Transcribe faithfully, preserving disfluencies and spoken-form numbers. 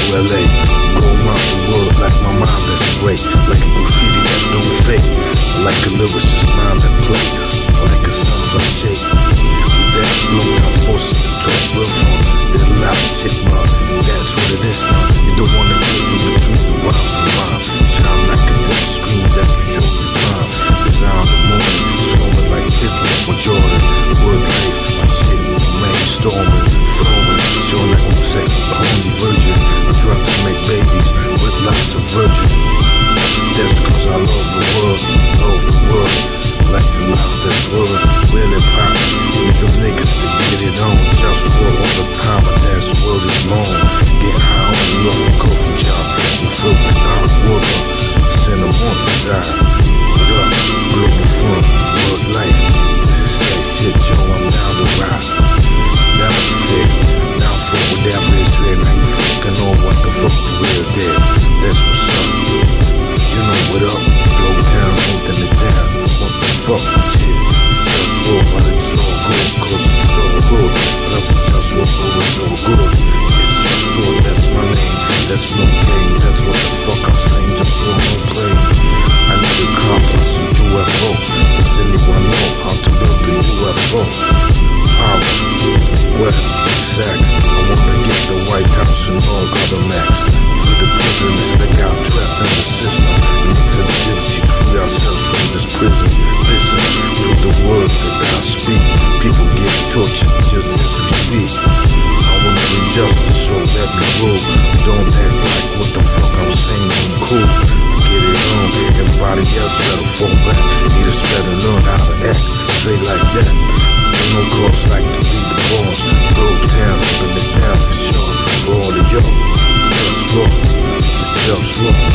L A. Go around the world like my mind that's great. Like a graffiti that don't fake. Like a lyricist mind that play. Like a sound of shape. With that blown out forces to talk real fun. Then loud shit, but that's what it is now. You don't wanna get in between the rhymes and rhyme. Sound like a deep screen that you show the time. Design the moment, storming like Pippen for Jordan. Word life, my shit, man, storming, flowing. Show like I'm sex with the holy virgins. I try to make babies with lots of virgins. That's cause I love the world, love the world. Like to love this world, really pop. With them niggas that get it on. JustWar all the time, but that world is long. Get high on the off a coffee job. And fill with hot water. Send them on the side. What up? Globalfirm, world life. This is that shit, yo, I'm down to rock. Down to fit, down for whatever it's real. Now you fucking on what the fuck the real dead. That's what's up. You know what up? Glow town, holding it down. What the fuck, yeah. It's JustWar, but it's all good. Cause it's all good. Plus it's JustWar, so it's all good. It's JustWar, that's my name. That's no game, that's what the fuck I'm saying. JustWar, no play. I need a car plus a U F O. Does anyone know how to build a U F O? Power, wealth, sex. I wanna get the White House and all other max. For the prisoners that got trapped in the system. We need sensitivity to free ourselves from this prison. Listen to the words that I speak. People get tortured just as we speak. I wanna be justice, so let me rule. Don't act like what the fuck I'm saying ain't cool. Get it on, everybody else better fall back. Haters better learn how to act straight like that. Ain't no cause like to be the boss. Broke down, holding it down for sure. For all of y'all, JustWar, it's JustWar.